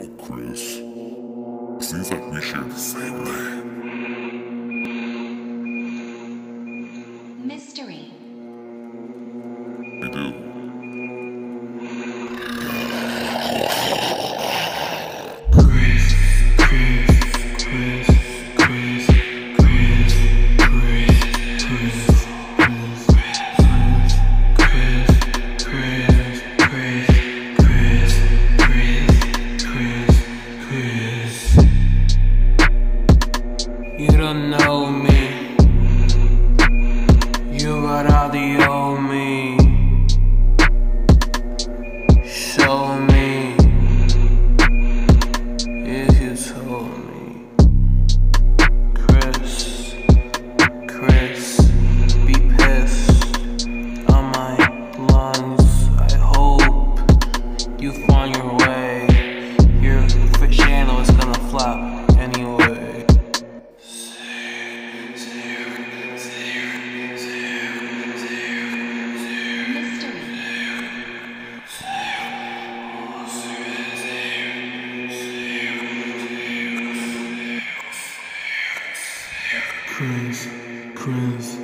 out, Chris. Seems like we share the same name. Mystery. We do. You don't know me. You got all the old me. Show me if you told me. Chris, be pissed on my lungs. I hope you find your way. Your channel is gonna flop anyway. Mystery. Chris.